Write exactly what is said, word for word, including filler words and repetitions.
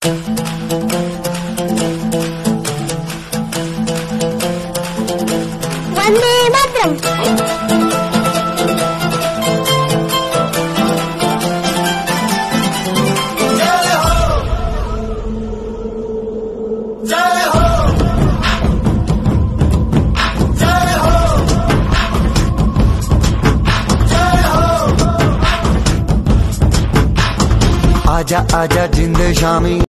वंदे मातरम। जय हो, जय हो, जय हो, जय हो। आजा आजा जिंद शामी।